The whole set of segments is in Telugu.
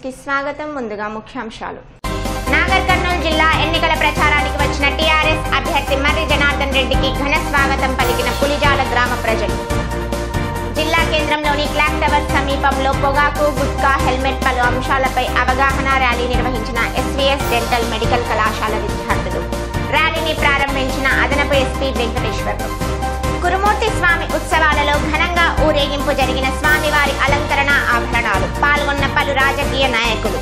కి స్వాగతం. ముందుగా ముఖ్యాంశాలు. నాగర్ కర్నూలు జిల్లా ఎన్నికల ప్రచారానికి వచ్చిన టీఆర్ఎస్ అభ్యర్థి మర్రి జనార్దన్ రెడ్డికి ఘన స్వాగతం పలికిన పులిజాల గ్రామ ప్రజలు. జిల్లా కేంద్రంలోని క్లాక్ టవర్ సమీపంలో పొగాకు, గుట్కా, హెల్మెట్ పలు అంశాలపై అవగాహన ర్యాలీ నిర్వహించిన ఎస్వీఎస్ డెంటల్ మెడికల్ కళాశాల విద్యార్థులు. ర్యాలీని ప్రారంభించిన అదనపు ఎస్పీ వెంకటేశ్వర్లు. కురుమూర్తి స్వామి ఉత్సవాలలో ఘనంగా ఊరేగింపు జరిగిన స్వామివారి అలంకరణ ఆభరణాలు. పాల్గొన్న పలు రాజకీయ నాయకులు.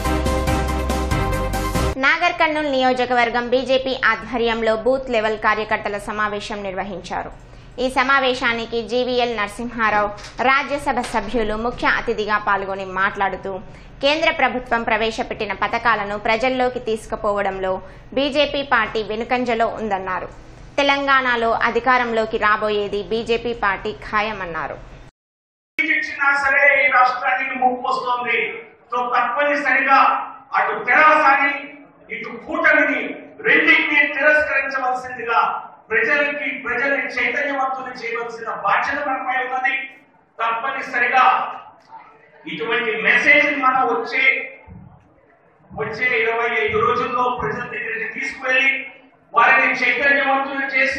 నాగర్ కర్నూలు నియోజకవర్గం బీజేపీ ఆధ్వర్యంలో బూత్ లెవెల్ కార్యకర్తల సమావేశం నిర్వహించారు. ఈ సమావేశానికి జీవీఎల్ నరసింహారావు రాజ్యసభ సభ్యులు ముఖ్య అతిథిగా పాల్గొని మాట్లాడుతూ కేంద్ర ప్రభుత్వం ప్రవేశపెట్టిన పథకాలను ప్రజల్లోకి తీసుకుపోవడంలో బీజేపీ పార్టీ వెనుకంజలో ఉందన్నారు. తెలంగాణలో అధికారంలోకి రాబోయేది బీజేపీ పార్టీ ఖాయమన్నారు. ఇటు కూటమిని రెండింటిని తిరస్కరించవలసిందిగా ప్రజల్ని చైతన్యవంతులు చేయవలసిన బాధ్యత మనపై ఉన్నది. తప్పనిసరిగా ఇటువంటి మెసేజ్ మనం వచ్చే 25 రోజుల్లో ప్రజల దగ్గరికి తీసుకువెళ్లి వారిని చైతన్యవంతులు చేసి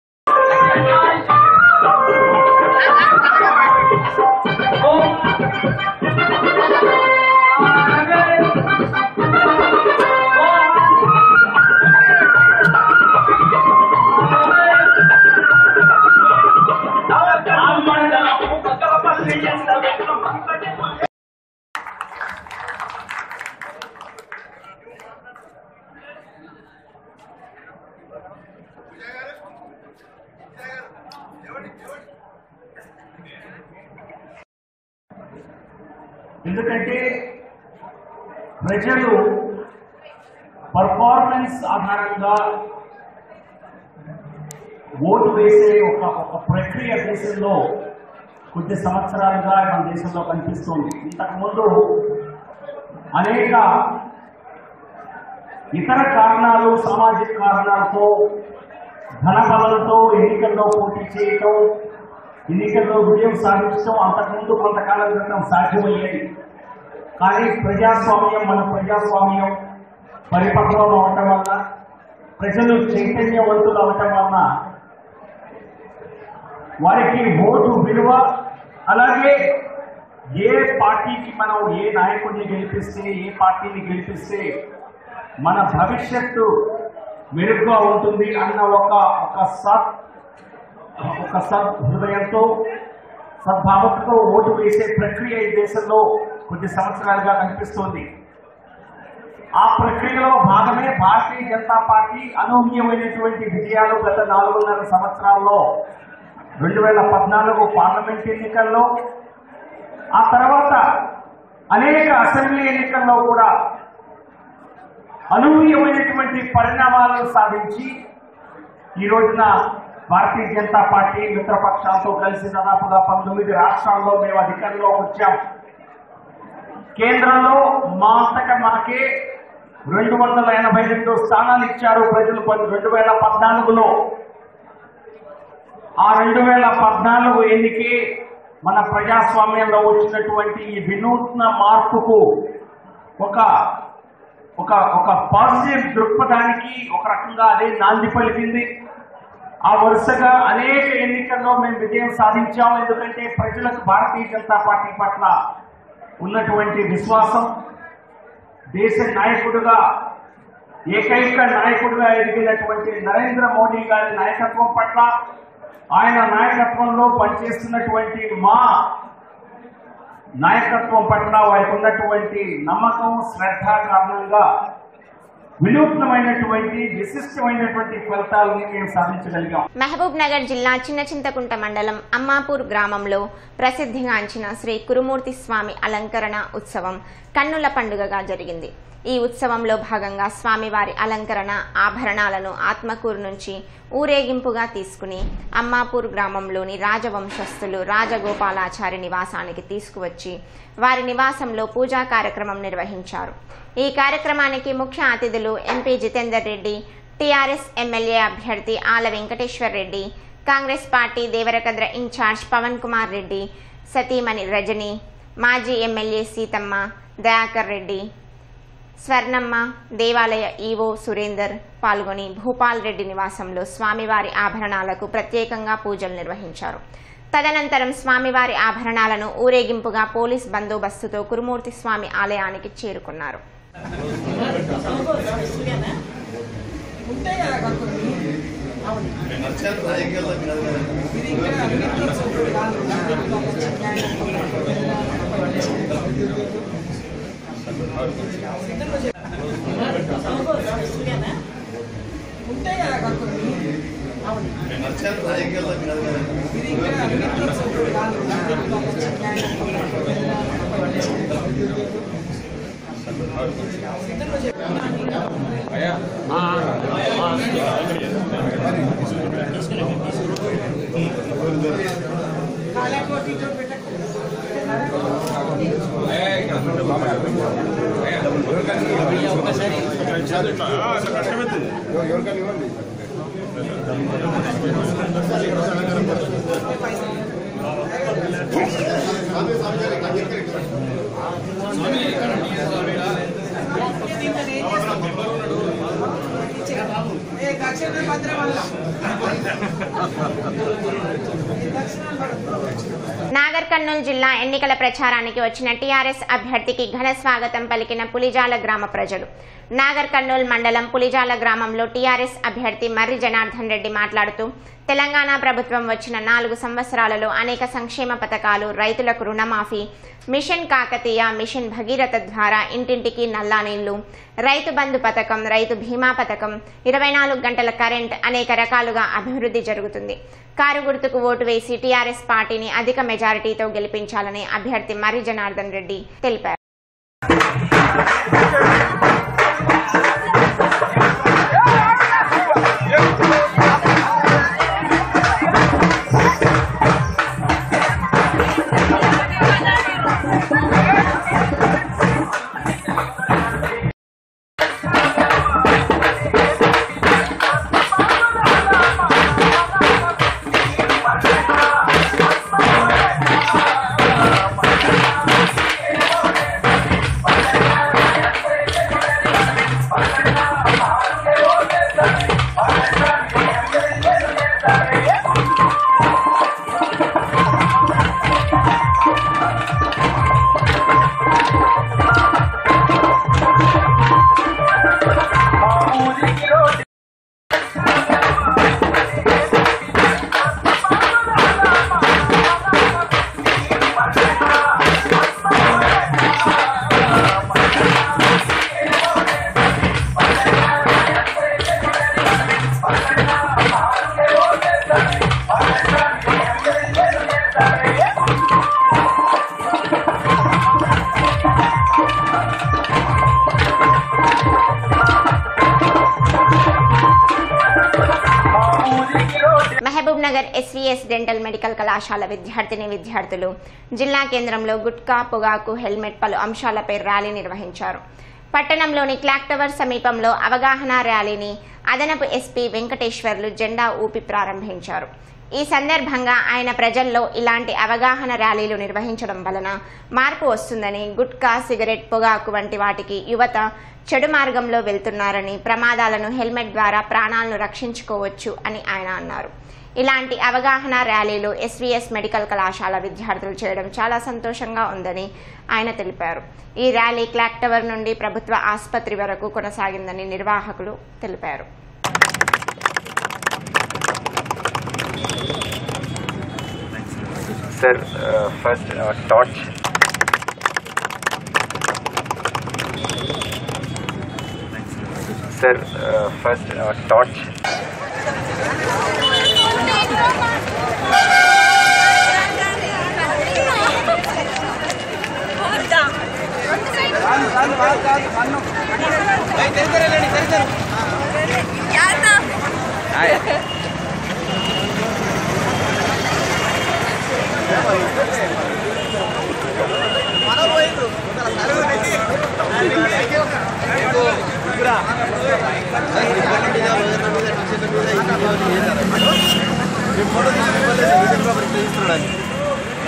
ఎందుకంటే ప్రజలు పర్ఫార్మెన్స్ ఆధారంగా ఓటు వేసే ఒక ప్రక్రియ దేశంలో కొద్ది సంవత్సరాలుగా మన దేశంలో కనిపిస్తుంది. ఇంతకుముందు అనేక ఇతర కారణాలు, సామాజిక కారణాలతో, ధనబలంతో ఎన్నికల్లో పోటీ చేయటం, ఎన్నికల్లో విజయం సాధించడం అంతకుముందు కొంతకాలం క్రితం సాధ్యమయ్యేది. కానీ మన ప్రజాస్వామ్యం పరిపక్వం అవటం వల్ల, ప్రజలు చైతన్యవంతులు అవటం వలన వారికి ఓటు విలువ, అలాగే ఏ పార్టీకి మనం ఏ నాయకుడిని గెలిపిస్తే, ఏ పార్టీని గెలిపిస్తే మన భవిష్యత్తు మెరుగ్గా ఉంటుంది అన్న ఒక సద్హృదయంతో, సద్భావనతో ఓటు వేసే ప్రక్రియ ఈ దేశంలో కొద్ది సంవత్సరాలుగా కనిపిస్తోంది. ఆ ప్రక్రియలో భాగమే భారతీయ జనతా పార్టీ అనూహ్యమైనటువంటి విజయాలు గత 4.5 సంవత్సరాల్లో 2014 పార్లమెంట్ ఎన్నికల్లో, ఆ తర్వాత అనేక అసెంబ్లీ ఎన్నికల్లో కూడా అనూహ్యమైనటువంటి పరిణామాలను సాధించి ఈ రోజున భారతీయ జనతా పార్టీ మిత్రపక్షాలతో కలిసి దాదాపుగా 19 రాష్ట్రాల్లో మేము అధికారంలోకి వచ్చాం. కేంద్రంలో మా అంతటా మాకే 282 స్థానాలు ఇచ్చారు ప్రజలు 2014లో. ఆ 2014 ఎన్నికే మన ప్రజాస్వామ్యంలో వచ్చినటువంటి ఈ వినూత్న మార్పుకు ఒక పాజిటివ్ దృక్పథానికి ఒక రకంగా అదే నాంది పలికింది. ఆ వరుసగా అనేక ఎన్నికల్లో మేము విజయం సాధించాము. ఎందుకంటే ప్రజలకు భారతీయ జనతా పార్టీ పట్ల ఉన్నటువంటి విశ్వాసం, దేశ నాయకుడుగా, ఏకైక నాయకుడిగా ఎదిగినటువంటి నరేంద్ర మోడీ గారి నాయకత్వం పట్ల, ఆయన నాయకత్వంలో పనిచేస్తున్నటువంటి మా నాయకత్వం పట్ల వారికి ఉన్నటువంటి నమ్మకం, శ్రద్ధ కారణంగా వినూత్నమైనటువంటి విశిష్టమైనటువంటి ఫలితాలను మేము సాధించగలిగాం. మహబూబ్ నగర్ జిల్లా చిన్నచింతకుంట మండలం అమ్మాపూర్ గ్రామంలో ప్రసిద్ధిగాంచిన శ్రీ కురుమూర్తి స్వామి అలంకరణ ఉత్సవం కన్నుల పండుగగా జరిగింది. ఈ ఉత్సవంలో భాగంగా స్వామివారి అలంకరణ ఆభరణాలను ఆత్మకూరు నుంచి ఊరేగింపుగా తీసుకుని అమ్మాపూర్ గ్రామంలోని రాజవంశస్థులు రాజగోపాలాచారి నివాసానికి తీసుకువచ్చి వారి నివాసంలో పూజా కార్యక్రమం నిర్వహించారు. ఈ కార్యక్రమానికి ముఖ్య అతిథులు MP Jitender Reddy, TRS MLA అభ్యర్థి ఆల వెంకటేశ్వర్ రెడ్డి, కాంగ్రెస్ పార్టీ దేవరకద్ర ఇన్ఛార్జ్ పవన్ కుమార్ రెడ్డి, సతీమణి రజని, మాజీ ఎమ్మెల్యే సీతమ్మ, దయాకర్ రెడ్డి, స్వర్ణమ్మ, దేవాలయ ఈవో సురేందర్ పాల్గొని భూపాల్ రెడ్డి నివాసంలో స్వామివారి ఆభరణాలకు ప్రత్యేకంగా పూజలు నిర్వహించారు. తదనంతరం స్వామివారి ఆభరణాలను ఊరేగింపుగా పోలీస్ బందోబస్తుతో కురుమూర్తి స్వామి ఆలయానికి చేరుకున్నారు. నాగర్ కర్నూలు జిల్లా ఎన్నికల ప్రచారానికి వచ్చిన టీఆర్ఎస్ అభ్యర్థికి ఘన స్వాగతం పలికిన పులిజాల గ్రామ ప్రజలు. నాగర్ కర్నూలు మండలం పులిజాల గ్రామంలో టీఆర్ఎస్ అభ్యర్థి మర్రి జనార్దన్ రెడ్డి మాట్లాడుతూ తెలంగాణ ప్రభుత్వం వచ్చిన 4 సంవత్సరాలలో అనేక సంక్షేమ పథకాలు, రైతులకు రుణమాఫీ, మిషన్ కాకతీయ, మిషన్ భగీరథ ద్వారా ఇంటింటికి నల్లా నీళ్లు, రైతు బంధు పథకం, రైతు బీమా పథకం, 24 గంటల కరెంట్ అనేక రకాలుగా అభివృద్ధి జరుగుతుంది. కారు గుర్తుకు ఓటు వేసి టీఆర్ఎస్ పార్టీని అధిక మెజారిటీతో గెలిపించాలని అభ్యర్థి మర్రి జనార్దన్ రెడ్డి తెలిపారు. మహబూబ్నగర్ ఎస్వీఎస్ డెంటల్ మెడికల్ కళాశాల విద్యార్థులు జిల్లా కేంద్రంలో గుట్కా, పొగాకు, హెల్మెట్ పలు అంశాలపై ర్యాలీ నిర్వహించారు. పట్టణంలోని క్లాక్ టవర్ సమీపంలో అవగాహన ర్యాలీని అదనపు ఎస్పీ వెంకటేశ్వర్లు జెండా ఊపి ప్రారంభించారు. ఈ సందర్భంగా ఆయన ప్రజల్లో ఇలాంటి అవగాహన ర్యాలీలు నిర్వహించడం వలన మార్పు వస్తుందని, గుట్కా, సిగరెట్, పొగాకు వంటి వాటికి యువత చెడు మార్గంలో వెళ్తున్నారని, ప్రమాదాలను హెల్మెట్ ద్వారా ప్రాణాలను రక్షించుకోవచ్చు అని ఆయన అన్నారు. ఇలాంటి అవగాహన ర్యాలీలు ఎస్వీఎస్ మెడికల్ కళాశాల విద్యార్థులు చేయడం చాలా సంతోషంగా ఉందని ఆయన తెలిపారు. ఈ ర్యాలీ క్లాక్ టవర్ నుండి ప్రభుత్వ ఆసుపత్రి వరకు కొనసాగిందని నిర్వాహకులు తెలిపారు. Sir, first torch. Sir, first torch.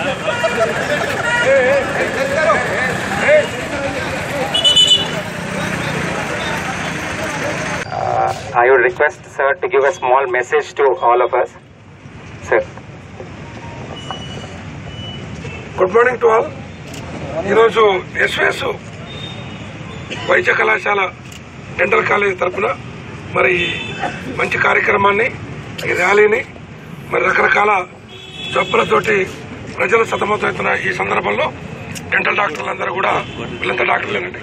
I would request sir to give a small message to all of us. Sir. Good morning to all. ఈరోజు ఎస్విఎస్ వైద్య కళాశాల డెంటల్ కాలేజ్ తరఫున మరి మంచి కార్యక్రమాన్ని, ఈ ర్యాలీని మరి రకరకాల జబ్బులతోటి ప్రజలు సతమతమవుతున్న ఈ సందర్భంలో డెంటల్ డాక్టర్లందరూ కూడా వీళ్ళంతా డాక్టర్లేనండి,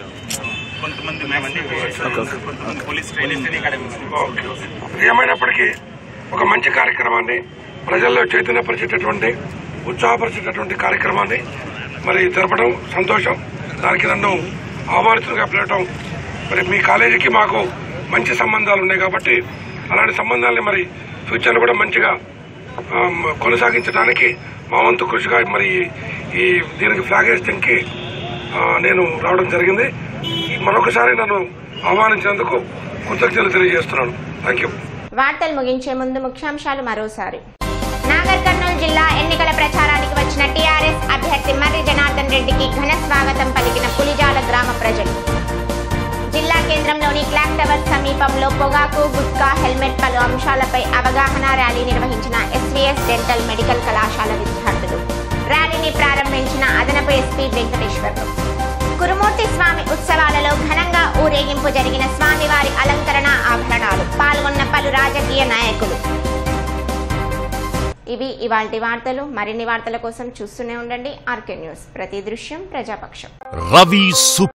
ఏమైనప్పటికీ ఒక మంచి కార్యక్రమాన్ని, ప్రజల్లో చైతన్యపరిచేటటువంటి, ఉత్సాహపరిచేటటువంటి కార్యక్రమాన్ని మరి జరపడం సంతోషం. దానికి నన్ను ఆహ్వానితులుగా పిలవడం, మరి మీ కాలేజీకి మాకు మంచి సంబంధాలు ఉన్నాయి కాబట్టి అలాంటి సంబంధాలని మరి ఫ్యూచర్లో కూడా మంచిగా కొనసాగించడానికి మా వంతు కృషిగా మరి ఈ దీనికి ఫ్లాగ్ హాయిస్టింగ్కి నేను రావడం జరిగింది. మరొకసారి నన్ను ఆహ్వానించినందుకు కృతజ్ఞతలు తెలియజేస్తున్నాను. Thank you. వార్తలు ముగించే ముందు ముఖ్యాంశాలు మరోసారి. నాగర్ కర్నూలు జిల్లా ఎన్నికల ప్రచారానికి వచ్చిన టీఆర్ఎస్ అభ్యర్థి మర్రి జనార్దన్ రెడ్డికి ఘన స్వాగతం పలికిన పులిజాల గ్రామ ప్రజలు. జిల్లా కేంద్రంలోని క్లాక్ టవర్ సమీపంలో పొగాకు, గుట్కా, హెల్మెట్ పలు అంశాలపై అవగాహన ర్యాలీ నిర్వహించిన ఎస్వీఎస్ డెంటల్ మెడికల్ కళాశాల విద్యార్థులు. ర్యాలీని ప్రారంభించిన అదనపు ఎస్పీ వెంకటేశ్వరరావు. కురుమూర్తి స్వామి ఉత్సవాలలో ఘనంగా ఊరేగింపు జరిగిన స్వామివారి అలంకరణ ఆభరణాలు. పాల్గొన్న పలు రాజకీయ నాయకులు. ఇవి ఇవాల్టి వార్తలు. మరిన్ని వార్తల కోసం చూస్తూనే ఉండండి ఆర్కే న్యూస్. ప్రతి దృశ్యం ప్రజాపక్షం. రవి